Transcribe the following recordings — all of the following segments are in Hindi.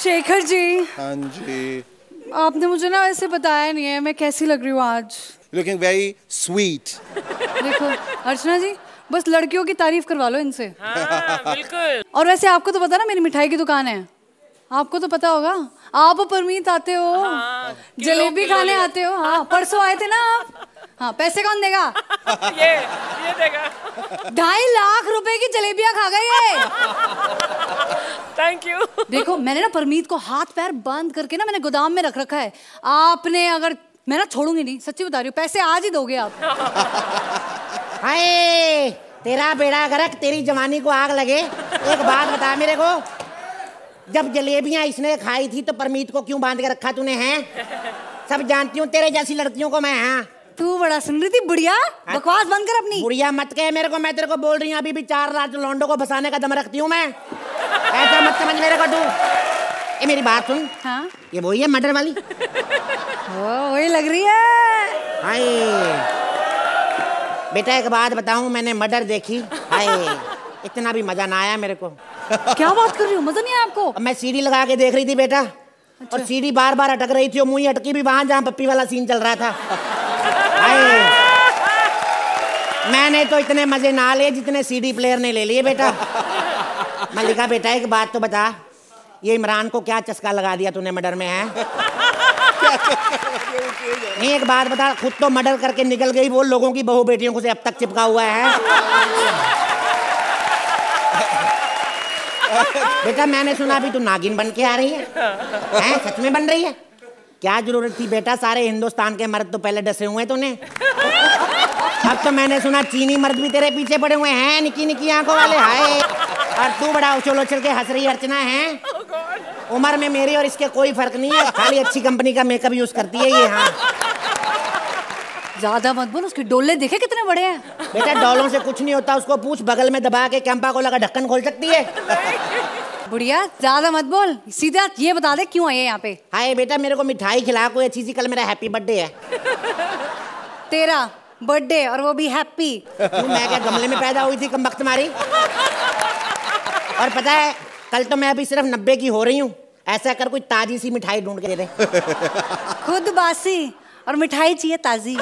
शेखर जी। हाँ जी। आपने मुझे ना ऐसे बताया नहीं है मैं कैसी लग रही हूँ आज। Looking very sweet. देखो अर्चना जी, बस लड़कियों की तारीफ करवा लो इनसे। हाँ, बिल्कुल। और वैसे आपको तो पता ना मेरी मिठाई की दुकान है, आपको तो पता होगा। आप और परमीत आते हो, हाँ, जलेबी खाने आते हो। हाँ परसों आए थे ना आप। हाँ पैसे कौन देगा? ये देगा। 2.5 लाख रुपए की जलेबियां खा गए ये। Thank you. देखो मैंने ना परमीत को हाथ पैर बंद करके ना मैंने गोदाम में रख रखा है। आपने अगर, मैं ना छोड़ूंगी नहीं, सच्ची बता रही हूँ, पैसे आज ही दोगे आप। हाय तेरा बेड़ा गर्क, तेरी जवानी को आग लगे। एक बात बता मेरे को, जब जलेबियां इसने खाई थी तो परमीत को क्यों बांध के रखा तूने? हैं सब जानती हूँ तेरे जैसी लड़कियों को मैं। हाँ तू बड़ा सुन रही थी बुढ़िया, बकवास बंद कर अपनी। बुढ़िया मत कह मेरे को, मैं तेरे को बोल रही हूँ, अभी भी 4 रात लौंडों को फंसाने का दम रखती हूँ मैं। ऐसा मत समझ मेरे को तू। ये मेरी बात सुन। हाँ ये वही है मर्डर वाली? वही लग रही है। हाय बेटा एक बात बताऊं, मैंने मर्डर देखी। हाय इतना भी मजा ना आया मेरे को। क्या बात कर रही हो, मजा नहीं आया आपको? अब मैं सीडी लगा के देख रही थी बेटा। अच्छा। और सीडी बार बार अटक रही थी और मुंह अटकी भी वहां जहां पप्पी वाला सीन चल रहा था। हाय मैंने तो इतने मजे ना लिए जितने सीडी प्लेयर ने ले लिए बेटा। मैं लिखा बेटा एक बात तो बता, ये इमरान को क्या चस्का लगा दिया तूने मर्डर में? है नहीं एक बात बता, खुद तो मर्डर करके निकल गई, वो लोगों की बहू बेटियों को से अब तक चिपका हुआ है। बेटा मैंने सुना अभी तू नागिन बन के आ रही है। हैं सच में बन रही है? क्या जरूरत थी बेटा, सारे हिंदुस्तान के मर्द तो पहले डसे हुए तूने। अब तो मैंने सुना चीनी मर्द भी तेरे पीछे पड़े हुए हैं, निकी निकी आंखों वाले। हाय और तू बड़ा उछल उछल के हंस रही अर्चना है। उम्र में मेरी और इसके कोई फर्क नहीं है, खाली अच्छी कंपनी का मेकअप यूज करती है ये। हाँ ज्यादा मत बोल, उसके डोले देखे कितने बड़े हैं। बेटा डोलों से कुछ नहीं होता, उसको पूछ बगल में दबा के कैंपा को लगा ढक्कन खोल सकती है। बुढ़िया ज्यादा मत बोल, सीधा ये बता दे क्यों आई है यहाँ पे? हाय बेटा मेरे को मिठाई खिला कोई अच्छी सी, कल मेरा हैप्पी बर्थडे है। तेरा बर्थडे और वो भी हैप्पी? मैं क्या गमले में पैदा हुई थी कमबख्त मारी? और पता है कल तो मैं अभी सिर्फ 90 की हो रही हूँ। ऐसा कर कोई ताजी सी मिठाई ढूंढ के दे दे। खुद बासी और मिठाई चाहिए ताजी।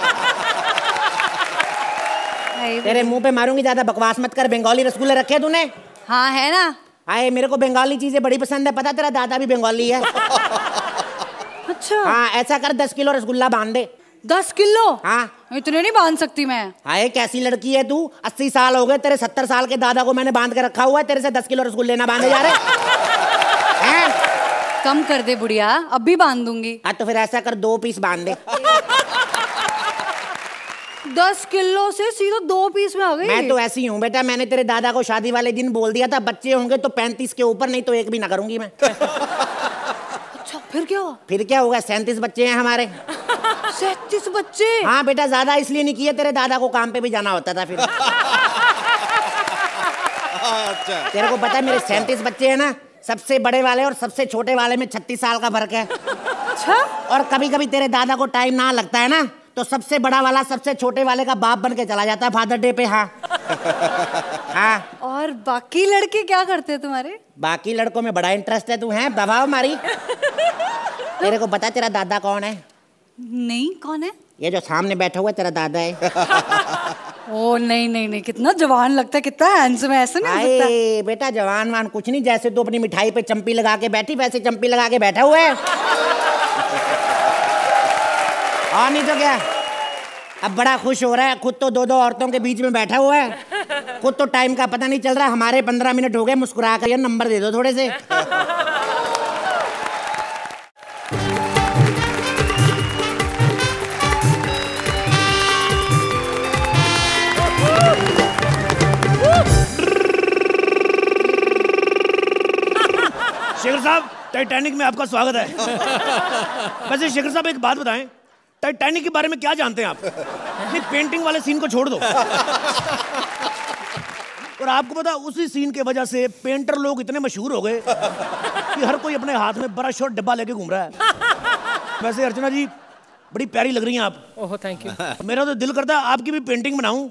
तेरे मुंह पे मारूंगी, ज्यादा बकवास मत कर। बंगाली रसगुल्ले रखे तूने? हाँ है ना। आए मेरे को बंगाली चीजें बड़ी पसंद है, पता तेरा दादा भी बंगाली है। अच्छा हाँ ऐसा कर 10 किलो रसगुल्ला बांध दे। 10 किलो? हाँ इतने नहीं बांध सकती मैं। हाय कैसी लड़की है तू, 80 साल हो गए तेरे, 70 साल के दादा को मैंने बांध के रखा हुआ है, तेरे से 10 किलो रसगुल्ले ना बांधे जा रहे हैं? कम कर दे बुढ़िया, अब भी बांध दूंगी। हाँ तो फिर ऐसा कर 2 पीस बांध दे। 10 किलो से सीधा 2 पीस में आ गई। मैं तो ऐसी हूँ बेटा, मैंने तेरे दादा को शादी वाले दिन बोल दिया था बच्चे होंगे तो 35 के ऊपर, नहीं तो एक भी ना करूंगी मैं। अच्छा फिर क्या हुआ? फिर क्या होगा, 37 बच्चे हैं हमारे। 37 बच्चे? हाँ बेटा ज्यादा इसलिए नहीं किए, तेरे दादा को काम पे भी जाना होता था फिर। अच्छा तेरे को पता है मेरे 37 बच्चे हैं ना, सबसे बड़े वाले और सबसे छोटे वाले में 36 साल का फर्क है। अच्छा और कभी कभी तेरे दादा को टाइम ना लगता है ना तो सबसे बड़ा वाला सबसे छोटे वाले का बाप बन के चला जाता है फादर डे पे। हाँ हाँ। और बाकी लड़के क्या करते हैं तुम्हारे? बाकी लड़कों में बड़ा इंटरेस्ट है तू है दबाव मारी। तेरे को पता तेरा दादा कौन है? नहीं कौन है? ये जो सामने बैठा हुआ है तेरा दादा है। ओ नहीं नहीं नहीं, कितना जवान लगता है, कितना हैंडसम है। ऐसा नहीं हो सकता बेटा जवान वान कुछ नहीं, जैसे तू अपनी मिठाई पे चंपी लगा के बैठी वैसे चंपी लगा के बैठा हुआ है। और नहीं तो क्या, अब बड़ा खुश हो रहा है, खुद तो 2-2 औरतों के बीच में बैठा हुआ है, खुद तो टाइम का पता नहीं चल रहा। हमारे 15 मिनट हो गए, मुस्कुरा कर नंबर दे दो थोड़े से। शेखर साहब टाइटैनिक में आपका स्वागत है। वैसे शेखर साहब एक बात बताएं, टाइटैनिक के बारे में क्या जानते हैं आप? नहीं पेंटिंग वाले सीन को छोड़ दो। और आपको पता उसी सीन के वजह से पेंटर लोग इतने मशहूर हो गए कि हर कोई अपने हाथ में ब्रश और डिब्बा लेके घूम रहा है। वैसे अर्चना जी बड़ी प्यारी लग रही हैं आप। Oh thank you. मेरा तो दिल करता है आपकी भी पेंटिंग बनाऊं।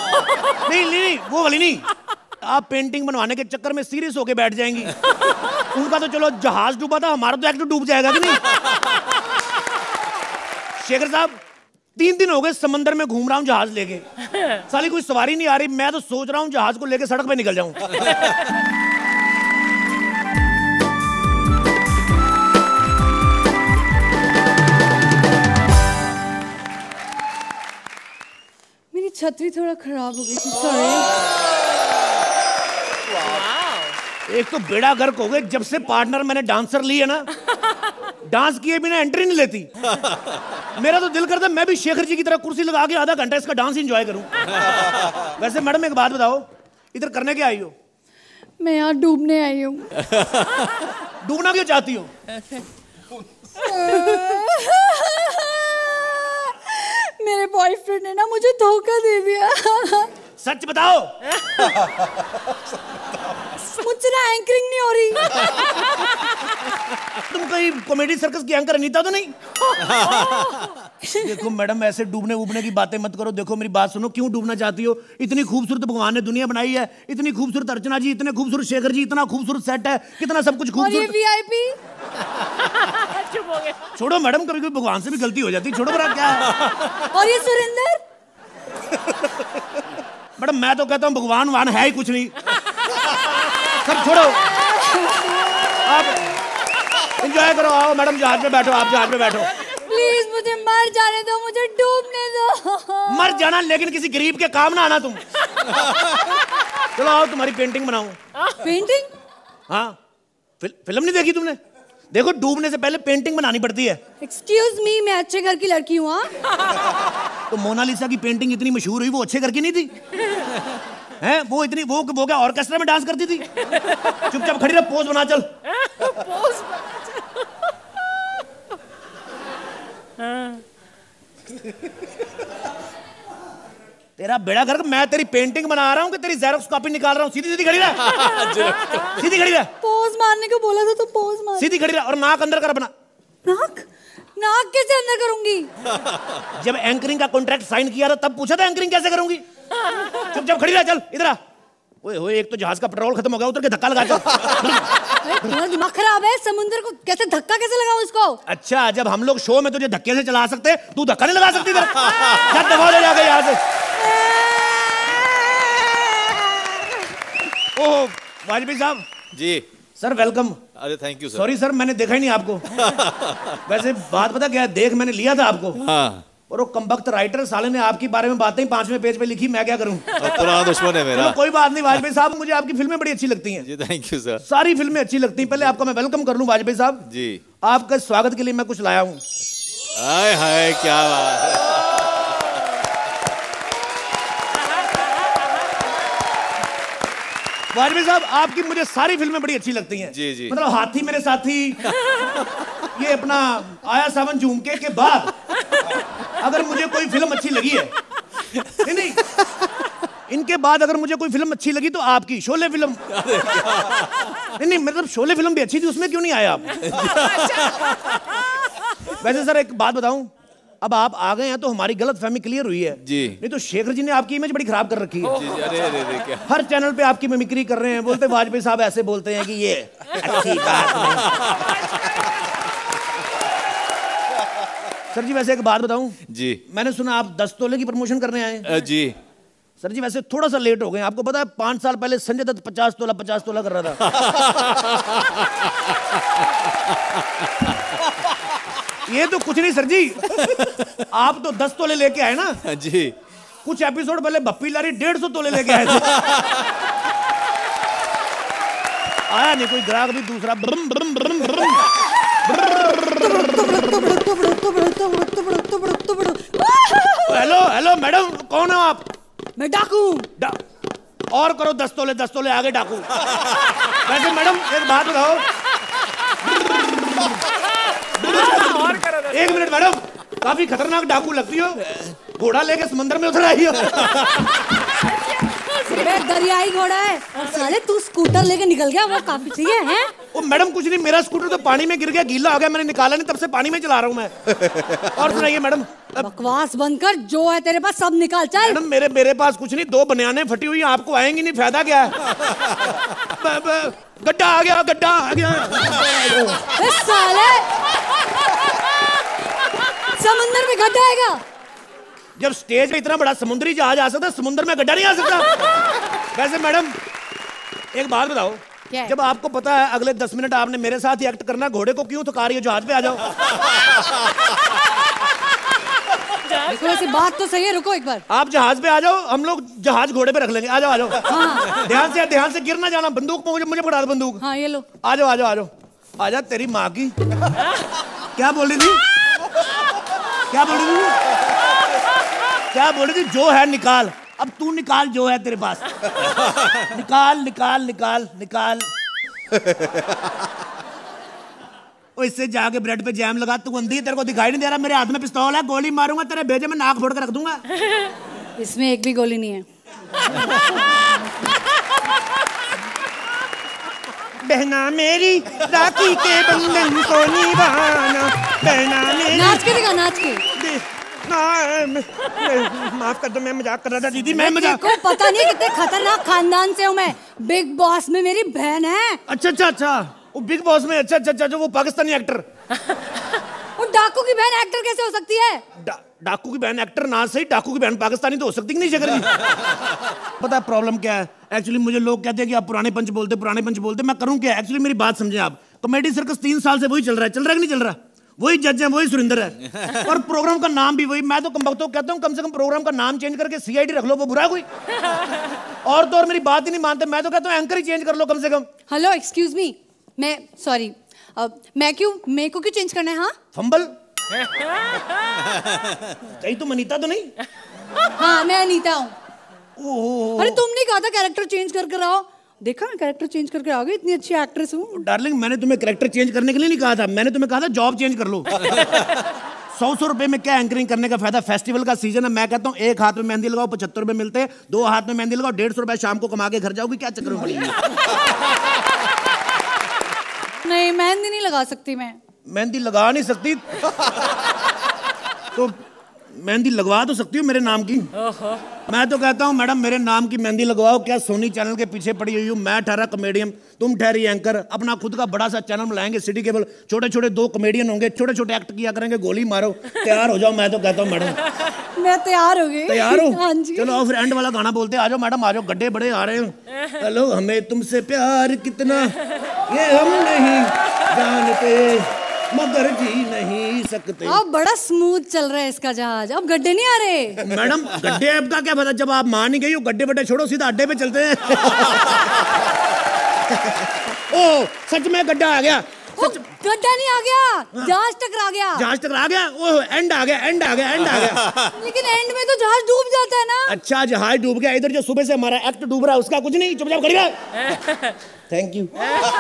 नहीं नहीं वो वाली नहीं, आप पेंटिंग बनवाने के चक्कर में सीरियस होके बैठ जाएंगी। उनका तो चलो जहाज डूबा था, हमारा तो एक्ट डूब जाएगा कि नहीं। शेखर साहब 3 दिन हो गए समंदर में घूम रहा हूँ जहाज लेके, साली कोई सवारी नहीं आ रही। मैं तो सोच रहा हूँ जहाज को लेके सड़क पे निकल जाऊं। मेरी छतरी थोड़ा खराब हो गई थी, सॉरी। एक तो बेड़ा गर्क हो गए, जब से पार्टनर मैंने डांसर ली है ना, डांस किए बिना एंट्री नहीं लेती। मेरा तो दिल करता है मैं भी शेखर जी की तरह कुर्सी लगा के आधा घंटा इसका डांस एंजॉय करूं। वैसे मैडम एक बात बताओ, इधर करने क्या आई हो? मैं यहाँ डूबने आई हूँ। डूबना क्यों चाहती हो? मेरे बॉयफ्रेंड ने ना मुझे धोखा दे दिया। सच बताओ। मुझसे ना एंकरिंग नहीं हो रही। तुम कहीं कॉमेडी सर्कस की एंकर अनीता तो नहीं? देखो मैडम, ऐसे डूबने उबने की बातें मत करो। देखो मेरी बात सुनो, क्यों डूबना चाहती हो? इतनी खूबसूरत भगवान ने दुनिया बनाई है, इतनी खूबसूरत अर्चना जी, इतने खूबसूरत शेखर जी, इतना खूबसूरत सेट है, कितना सब कुछ खूबसूरत। और ये वीआईपी? चुप हो गया। छोड़ो मैडम, कभी कभी भगवान से भी गलती हो जाती, छोड़ो बड़ा क्या है। और ये सुरेंद्र? मैडम मैं तो कहता हूँ भगवान वान है ही कुछ नहीं। सब छोड़ो, आप एंजॉय करो। आओ मैडम, जहाज में बैठो, आप जहाज में बैठो। प्लीज मुझे मर जाने दो, मुझे डूबने दो। मर जाना, लेकिन किसी गरीब के काम ना आना तुम। चलो आओ, तुम्हारी पेंटिंग बनाऊं। पेंटिंग? हाँ, फिल्म नहीं देखी तुमने? देखो डूबने से पहले पेंटिंग बनानी पड़ती है। एक्सक्यूज मी, मैं अच्छे घर की लड़की हूँ। तो मोनालिसा की पेंटिंग इतनी मशहूर हुई, वो अच्छे घर की नहीं थी? हैं वो इतनी वो क्या ऑर्केस्ट्रा में डांस करती थी? चुपचाप खड़ी रह, पोज बना चल। पोज तेरा बेड़ा गर्क, मैं तेरी पेंटिंग बना रहा हूँ कि तेरी जेरोक्स कॉपी निकाल रहा हूँ? सीधी सीधी खड़ी रह। सीधी खड़ी रह। पोज मारने को बोला था तो पोज मार। सीधी खड़ी रह और नाक अंदर कर अपना। नाक? नाक कैसे अंदर करूंगी? जब एंकरिंग का कॉन्ट्रैक्ट साइन किया था तब पूछा था एंकरिंग कैसे करूंगी। चुपचाप खड़ी रह, चल इधर आ। ओए एक तो जहाज का पेट्रोल खत्म हो गया, उतर के धक्का लगा चल। तुम्हारा दिमाग खराब है? समुद्र को कैसे धक्का कैसे लगाऊं इसको? अच्छा, जब हम लोग शो में तुझे धक्के से चला सकते, तू धक्का नहीं लगा सकती? इधर दबा ले जाके यहाँ से। ओह वाजपेयी साहब जी सर, वेलकम। अरे thank you sir. Sorry sir, मैंने देखा ही नहीं आपको। वैसे बात पता क्या है, देख मैंने लिया था आपको। हाँ। और वो कमबख्त राइटर साले ने आपके बारे में बातें 5वें पेज पे लिखी, मैं क्या करूं? पुराना दुश्मन है मेरा। कोई बात नहीं वाजपेयी साहब, मुझे आपकी फिल्में बड़ी अच्छी लगती हैं। जी थैंक यू सर। सारी फिल्में अच्छी लगती हैं। पहले आपका मैं वेलकम कर लूं वाजपेयी साहब जी। आपका स्वागत के लिए मैं कुछ लाया हूं। हाय हाय क्या बात है। वाजपेयी साहब, आपकी मुझे सारी फिल्में बड़ी अच्छी लगती हैं। जी जी। मतलब हाथी मेरे साथी, ये अपना आया सावन झुमके के बाद अगर मुझे कोई फिल्म अच्छी लगी है, नहीं इनके बाद अगर मुझे कोई फिल्म अच्छी लगी तो आपकी शोले फिल्म। नहीं मतलब शोले फिल्म भी अच्छी थी, उसमें क्यों नहीं आए आप? वैसे सर एक बात बताऊं, अब आप आ गए हैं तो हमारी गलतफहमी क्लियर हुई है। जी। नहीं तो शेखर जी ने आपकी इमेज बड़ी खराब कर रखी है। जी जी। अरे अरे अरे क्या। हर चैनल पे आपकी मिमिक्री कर रहे हैं, बोलते वाजपेयी साहब ऐसे बोलते हैं कि ये अच्छी बात नहीं। सर जी वैसे एक बात बताऊं जी। मैंने सुना आप 10 तोले की प्रमोशन करने आए हैं। जी सर जी वैसे थोड़ा सा लेट हो गए। आपको पता है 5 साल पहले संजय दत्त 50 तोला कर रहा था। ये तो कुछ नहीं सर जी, आप तो 10 तोले लेके आए ना जी। कुछ एपिसोड पहले भप्पी लारी 150 तोले लेके आए थे। आया नहीं कोई ग्राहक भी दूसरा। ब्रम ब्रम ब्रम ब्रम। हेलो हेलो मैडम, कौन हो आप? मैं डाकू। और करो 10 तोले आगे डाकू। वैसे मैडम एक बात बताओ। और करो। 1 मिनट मैडम, काफी खतरनाक डाकू लगती हो, घोड़ा लेके समंदर में उतर आई हो। दरियाई घोड़ा है साले, तू स्कूटर लेके निकल गया, वो काफी ठीक है? ओ मैडम कुछ नहीं, मेरा स्कूटर तो पानी में गिर गया, गीला हो गया, मैंने निकाला नहीं, तब से पानी में चला रहा हूँ मैं। और सुनाइए मैडम। बकवास बंद कर, जो है तेरे पास सब निकाल चल। मैडम मेरे पास कुछ नहीं, 2 बनियानें फटी हुई, आपको आएंगी नहीं, फायदा क्या है? गड्ढा आ गया, गड्ढा आ गया। साले समंदर में गड्ढा आएगा? जब स्टेज पे इतना बड़ा समुद्री जहाज आ सकता है, समुद्र में गड्ढा नहीं आ सकता? वैसे मैडम एक बात बताओ, जब आपको पता है अगले 10 मिनट आपने मेरे साथ ही एक्ट करना, घोड़े को क्यों थका रही हो? जहाज पे आ जाओ। देखो वैसे बात तो सही है, रुको एक बार। आप जहाज पे आ जाओ, हम लोग जहाज घोड़े पे रख लेंगे। आ जाओ आ जाओ। हाँ। ध्यान से गिर ना जाना, बंदूक मुझे पकड़ा दो बंदूक। हाँ ये लो। आ जाओ आ जाओ आ जाओ। आ जा तेरी माँ की। क्या बोल रही थी? क्या बोल रही थी? क्या बोल रही थी? जो है निकाल, अब तू निकाल जो है तेरे पास। निकाल निकाल निकाल निकाल। ओ इससे जाके ब्रेड पे जैम लगा, तू अंधी, तेरे को दिखाई नहीं दे रहा? मेरे हाथ में पिस्तौल है, गोली मारूंगा तेरे भेजे में, नाक फोड़ के रख दूंगा। इसमें एक भी गोली नहीं है। बहना मेरी राखी के बंधन को निभाना, बहना मेरी। नाच के दिखा, नाच के। माफ कर दो, मैं मजाक कर रहा था दीदी, मैं मजाक। को पता नहीं कितने खतरनाक खानदान से हूँ मैं। बिग बॉस में मेरी बहन है। अच्छा, वो बिग बॉस में, अच्छा, जो वो पाकिस्तानी एक्टर। वो डाकू की बहन एक्टर कैसे हो सकती है? डाकू की बहन एक्टर ना सही, डाकू की बहन पाकिस्तानी तो हो सकती नहीं शकर जी। पता है प्रॉब्लम क्या है? एक्चुअली मुझे लोग कहते हैं कि आप पुराने पंच बोलते, मैं करूं क्या? एक्चुअली मेरी बात समझे आप, कॉमेडी सर्कस 3 साल से वही चल रहा है कि नहीं चल रहा? वही जज है, वही सुरिंदर है, और प्रोग्राम का नाम भी वही। मैं तो कमबख्तों कहता हूँ कम से कम प्रोग्राम का नाम चेंज करके CID रख लो, वो बुरा कोई? और तो और मेरी बात ही नहीं मानते, मैं तो कहता हूँ एंकर ही चेंज कर लो कम से कम। हेलो एक्सक्यूज मी, मैं सॉरी, मैं क्यों, मेरे को क्यों चेंज करना है? हाँ फंबल। कहीं तुम अनीता तो नहीं? हाँ मैं अनीता हूँ। अरे तुमने कहा था कैरेक्टर चेंज करके आओ, देखा मैं कैरेक्टर चेंज करके आ गई, इतनी अच्छी एक्ट्रेस हूँ। डार्लिंग मैंने तुम्हें कैरेक्टर चेंज करने के लिए नहीं कहा था, मैंने तुम्हें कहा था जॉब चेंज कर लो। 100 रुपए में क्या एंकरिंग करने का फायदा? फेस्टिवल का सीजन है, मैं कहता हूँ एक हाथ में मेहंदी लगाओ 75 रुपए मिलते हैं, 2 हाथ में मेहंदी लगाओ 150 रुपए, शाम को कमा के घर जाओगी, क्या चक्कर में पड़ी? नहीं मेहंदी नहीं लगा सकती मैं। मेहंदी लगा नहीं सकती तो मेहंदी लगवा तो सकती हूँ मेरे नाम की। मैं तो कहता हूँ मैडम मेरे नाम की मेहंदी लगवाओ, क्या सोनी चैनल के पीछे पड़ी हुई हूँ? मैं ठहरा कॉमेडियन, तुम ठहरी एंकर, अपना खुद का बड़ा सा चैनल बनाएंगे सिटी केबल, छोटे 2 कॉमेडियन होंगे, छोटे एक्ट किया करेंगे, गोली मारो, तैयार हो जाओ। मैं तो कहता हूँ मैडम मैं तैयार हो गई। तैयार हो? हाँ जी। चलो फिर एंड वाला गाना बोलते, आ जाओ मैडम आ जाओ, गड्ढे बड़े आ रहे हो। हेलो हमें तुमसे प्यार कितना ये हम नहीं जानते, मगर जी नहीं सकते। अब बड़ा स्मूथ चल रहा है इसका जहाज, अब गड्ढे नहीं आ रहे। मैडम गड्ढे अब का क्या पता, जब आप मान ही गई हो, गड्ढे बड्डे छोड़ो, सीधा अड्डे पे चलते हैं। ओ सच में गड्ढा आ गया। गड्ढा नहीं आ गया, जहाज टकरा गया। जहाज टकरा गया? ओह एंड आ गया। लेकिन एंड में तो जहाज डूब जाता है ना। अच्छा जहाज डूब गया, इधर जो सुबह से हमारा एक्ट डूब रहा है उसका कुछ नहीं, चुपचाप करिए। Thank you.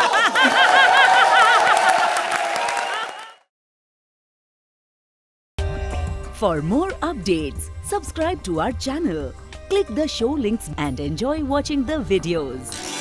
For more updates, subscribe to our channel, click the show links and enjoy watching the videos.